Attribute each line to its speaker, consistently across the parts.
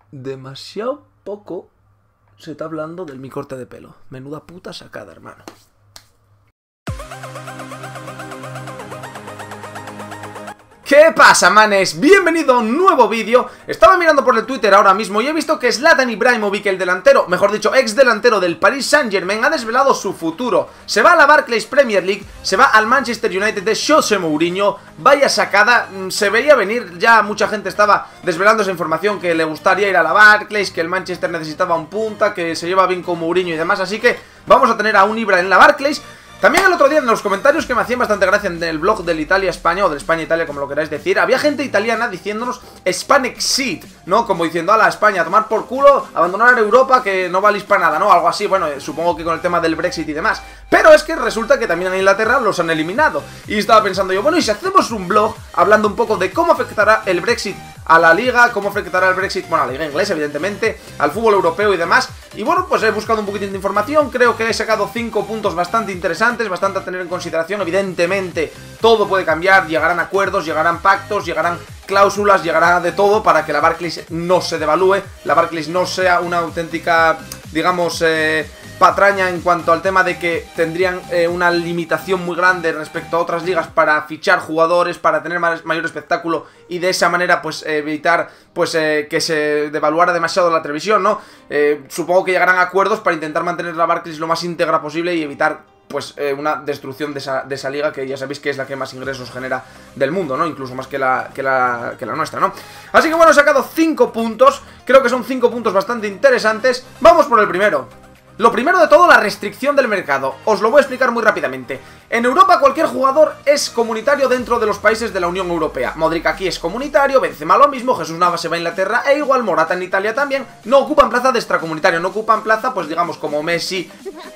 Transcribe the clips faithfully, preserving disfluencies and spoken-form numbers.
Speaker 1: demasiado poco se está hablando del mi corte de pelo. Menuda puta sacada, hermano. ¿Qué pasa, manes? Bienvenido a un nuevo vídeo. Estaba mirando por el Twitter ahora mismo y he visto que Zlatan Ibrahimovic, el delantero, mejor dicho, ex delantero del Paris Saint-Germain, ha desvelado su futuro. Se va a la Barclays Premier League, se va al Manchester United de José Mourinho. Vaya sacada, se veía venir, ya mucha gente estaba desvelando esa información, que le gustaría ir a la Barclays, que el Manchester necesitaba un punta, que se lleva bien con Mourinho y demás, así que vamos a tener a un Ibra en la Barclays. También el otro día en los comentarios, que me hacían bastante gracia en el blog del Italia-España, o del España-Italia, como lo queráis decir, había gente italiana diciéndonos Spanexit, ¿no? Como diciendo, a la España, a tomar por culo, abandonar Europa, que no valís para nada, ¿no? Algo así, bueno, supongo que con el tema del Brexit y demás. Pero es que resulta que también en Inglaterra los han eliminado. Y estaba pensando yo, bueno, ¿y si hacemos un blog hablando un poco de cómo afectará el Brexit a la liga, cómo afectará el Brexit, bueno, a la liga inglesa, evidentemente, al fútbol europeo y demás? Y bueno, pues he buscado un poquitín de información, creo que he sacado cinco puntos bastante interesantes, bastante a tener en consideración. Evidentemente, todo puede cambiar, llegarán acuerdos, llegarán pactos, llegarán cláusulas, llegará de todo para que la Barclays no se devalúe, la Barclays no sea una auténtica, digamos, eh... patraña en cuanto al tema de que tendrían eh, una limitación muy grande respecto a otras ligas para fichar jugadores, para tener mayor espectáculo y de esa manera pues eh, evitar pues eh, que se devaluara demasiado la televisión, ¿no? Eh, supongo que llegarán a acuerdos para intentar mantener la Barclays lo más íntegra posible y evitar pues eh, una destrucción de esa, de esa liga, que ya sabéis que es la que más ingresos genera del mundo, ¿no? Incluso más que la, que la, que la nuestra, ¿no? Así que bueno, he sacado cinco puntos, creo que son cinco puntos bastante interesantes. Vamos por el primero. Lo primero de todo, la restricción del mercado. Os lo voy a explicar muy rápidamente. En Europa cualquier jugador es comunitario dentro de los países de la Unión Europea. Modric aquí es comunitario, Benzema lo mismo, Jesús Navas se va a Inglaterra e igual Morata en Italia también. No ocupan plaza de extracomunitario, no ocupan plaza, pues digamos, como Messi,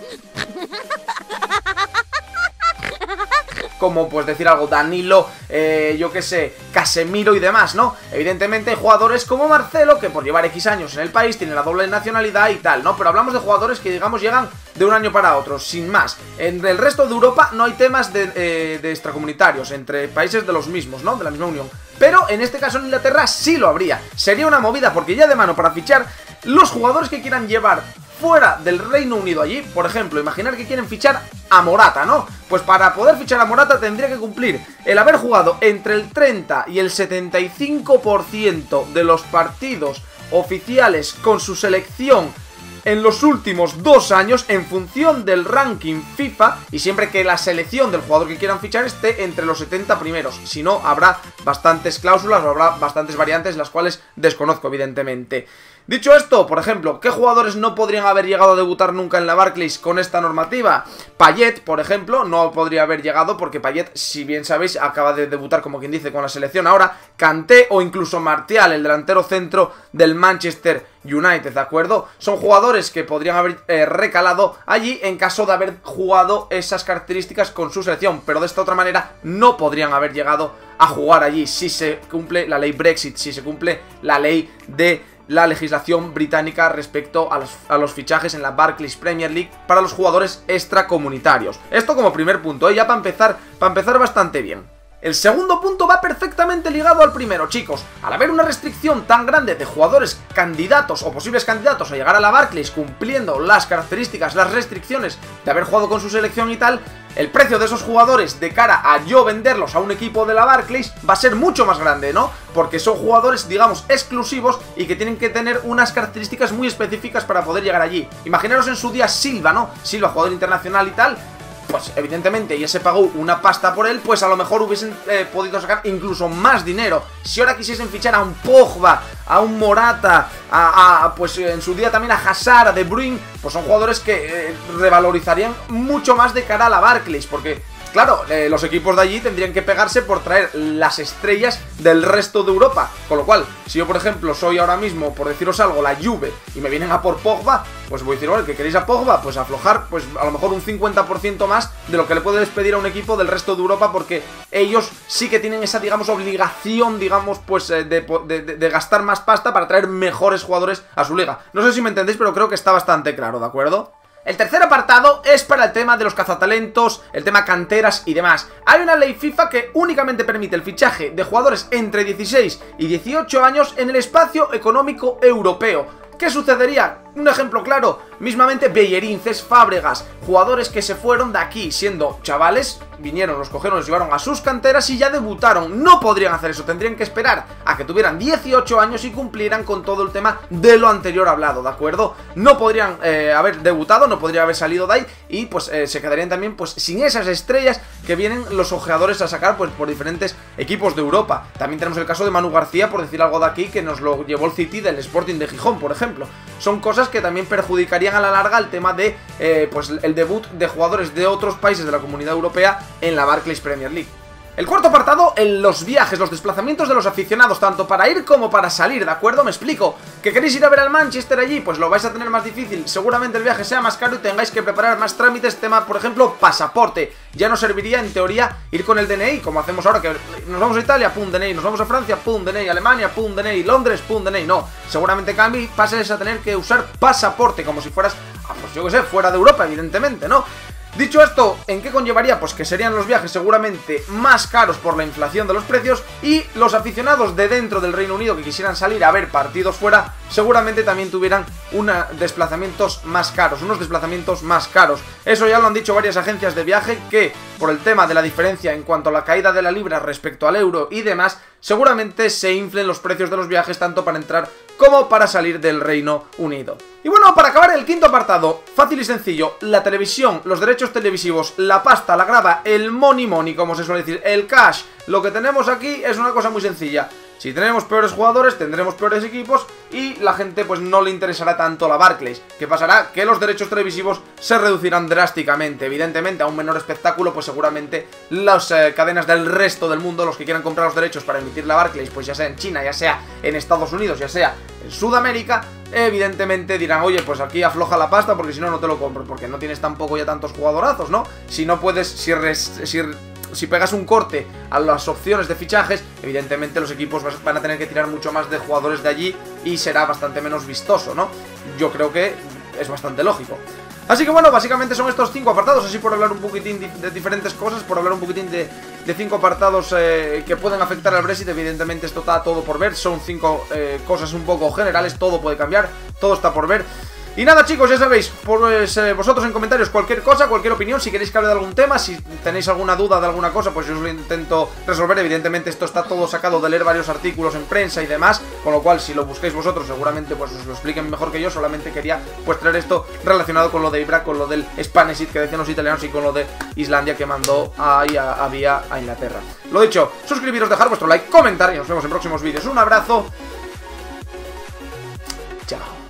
Speaker 1: como pues decir algo, Danilo, eh, yo que sé, Casemiro y demás, ¿no? Evidentemente hay jugadores como Marcelo, que por llevar X años en el país tienen la doble nacionalidad y tal, ¿no? Pero hablamos de jugadores que, digamos, llegan de un año para otro, sin más. En el resto de Europa no hay temas de, eh, de extracomunitarios entre países de los mismos, ¿no? De la misma unión. Pero en este caso en Inglaterra sí lo habría. Sería una movida, porque ya de mano para fichar los jugadores que quieran llevar fuera del Reino Unido allí, por ejemplo, imaginar que quieren fichar a Morata, ¿no? Pues para poder fichar a Morata tendría que cumplir el haber jugado entre el treinta y el setenta y cinco por ciento de los partidos oficiales con su selección en los últimos dos años en función del ranking FIFA, y siempre que la selección del jugador que quieran fichar esté entre los setenta primeros. Si no, habrá bastantes cláusulas o habrá bastantes variantes, las cuales desconozco evidentemente. Dicho esto, por ejemplo, ¿qué jugadores no podrían haber llegado a debutar nunca en la Barclays con esta normativa? Payet, por ejemplo, no podría haber llegado porque Payet, si bien sabéis, acaba de debutar, como quien dice, con la selección ahora. Kanté o incluso Martial, el delantero centro del Manchester United, ¿de acuerdo? Son jugadores que podrían haber eh, recalado allí en caso de haber jugado esas características con su selección, pero de esta otra manera no podrían haber llegado a jugar allí si se cumple la ley Brexit, si se cumple la ley de la legislación británica respecto a los, a los fichajes en la Barclays Premier League para los jugadores extracomunitarios. Esto como primer punto, ¿eh? Ya para empezar, para empezar bastante bien. El segundo punto va perfectamente ligado al primero, chicos. Al haber una restricción tan grande de jugadores candidatos o posibles candidatos a llegar a la Barclays cumpliendo las características, las restricciones de haber jugado con su selección y tal, el precio de esos jugadores de cara a yo venderlos a un equipo de la Barclays va a ser mucho más grande, ¿no? Porque son jugadores, digamos, exclusivos y que tienen que tener unas características muy específicas para poder llegar allí. Imaginaros en su día Silva, ¿no? Silva, jugador internacional y tal. Pues evidentemente ya se pagó una pasta por él, pues a lo mejor hubiesen eh, podido sacar incluso más dinero. Si ahora quisiesen fichar a un Pogba, a un Morata, a, a pues en su día también a Hazard, a De Bruyne, pues son jugadores que eh, revalorizarían mucho más de cara a la Barclays, porque claro, eh, los equipos de allí tendrían que pegarse por traer las estrellas del resto de Europa. Con lo cual, si yo por ejemplo soy ahora mismo, por deciros algo, la Juve, y me vienen a por Pogba, pues voy a decir, bueno, ¿qué queréis a Pogba? Pues aflojar, pues a lo mejor un cincuenta por ciento más de lo que le puedes pedir a un equipo del resto de Europa, porque ellos sí que tienen esa, digamos, obligación, digamos, pues de, de, de, de gastar más pasta para traer mejores jugadores a su liga. No sé si me entendéis, pero creo que está bastante claro, ¿de acuerdo? El tercer apartado es para el tema de los cazatalentos, el tema canteras y demás. Hay una ley FIFA que únicamente permite el fichaje de jugadores entre dieciséis y dieciocho años en el espacio económico europeo. ¿Qué sucedería? Un ejemplo claro, mismamente Bellerín, Cés Fábregas, jugadores que se fueron de aquí siendo chavales, vinieron, los cogieron, los llevaron a sus canteras y ya debutaron. No podrían hacer eso, tendrían que esperar a que tuvieran dieciocho años y cumplieran con todo el tema de lo anterior hablado, ¿de acuerdo? No podrían eh, haber debutado, no podrían haber salido de ahí y pues eh, se quedarían también pues sin esas estrellas que vienen los ojeadores a sacar pues por diferentes equipos de Europa. También tenemos el caso de Manu García, por decir algo de aquí, que nos lo llevó el City del Sporting de Gijón, por ejemplo. Son cosas que también perjudicarían a la larga el tema de eh, pues el debut de jugadores de otros países de la Comunidad Europea en la Barclays Premier League. El cuarto apartado, en los viajes, los desplazamientos de los aficionados, tanto para ir como para salir, ¿de acuerdo? Me explico. ¿Que queréis ir a ver al Manchester allí? Pues lo vais a tener más difícil, seguramente el viaje sea más caro y tengáis que preparar más trámites, tema, por ejemplo, pasaporte. Ya no serviría, en teoría, ir con el D N I, como hacemos ahora, que nos vamos a Italia, pum, D N I, nos vamos a Francia, pum, D N I, Alemania, pum, D N I, Londres, pum, D N I. No, seguramente cambie y pases a tener que usar pasaporte, como si fueras, pues yo que sé, fuera de Europa, evidentemente, ¿no? Dicho esto, ¿en qué conllevaría? Pues que serían los viajes seguramente más caros por la inflación de los precios y los aficionados de dentro del Reino Unido que quisieran salir a ver partidos fuera seguramente también tuvieran una desplazamientos más caros, unos desplazamientos más caros. Eso ya lo han dicho varias agencias de viaje que por el tema de la diferencia en cuanto a la caída de la libra respecto al euro y demás, seguramente se inflen los precios de los viajes tanto para entrar como para salir del Reino Unido. Y bueno, para acabar el quinto apartado, fácil y sencillo, la televisión, los derechos televisivos, la pasta, la grada, el money money, como se suele decir, el cash, lo que tenemos aquí es una cosa muy sencilla. Si tenemos peores jugadores, tendremos peores equipos y la gente pues no le interesará tanto la Barclays. ¿Qué pasará? Que los derechos televisivos se reducirán drásticamente. Evidentemente, a un menor espectáculo, pues seguramente las eh, cadenas del resto del mundo, los que quieran comprar los derechos para emitir la Barclays, pues ya sea en China, ya sea en Estados Unidos, ya sea en Sudamérica, evidentemente dirán, oye, pues aquí afloja la pasta porque si no, no te lo compro, porque no tienes tampoco ya tantos jugadorazos, ¿no? Si no puedes, si... Res, si Si pegas un corte a las opciones de fichajes, evidentemente los equipos van a tener que tirar mucho más de jugadores de allí y será bastante menos vistoso, ¿no? Yo creo que es bastante lógico. Así que bueno, básicamente son estos cinco apartados, así por hablar un poquitín de diferentes cosas, por hablar un poquitín de, de cinco apartados eh, que pueden afectar al Brexit. Evidentemente esto está todo por ver, son cinco eh, cosas un poco generales, todo puede cambiar, todo está por ver. Y nada chicos, ya sabéis, pues eh, vosotros en comentarios cualquier cosa, cualquier opinión, si queréis que hable de algún tema, si tenéis alguna duda de alguna cosa, pues yo os lo intento resolver. Evidentemente esto está todo sacado de leer varios artículos en prensa y demás, con lo cual si lo busquéis vosotros seguramente pues os lo expliquen mejor que yo. Solamente quería pues traer esto relacionado con lo de Ibra, con lo del Spanish It que decían los italianos y con lo de Islandia que mandó ahí a, a vía a Inglaterra. Lo dicho, suscribiros, dejar vuestro like, comentar y nos vemos en próximos vídeos. Un abrazo. Chao.